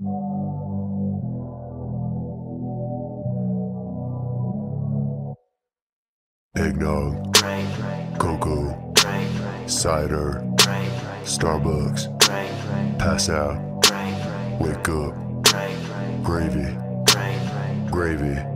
Eggnog, cocoa, cider, Starbucks, pass out, wake up, gravy, gravy.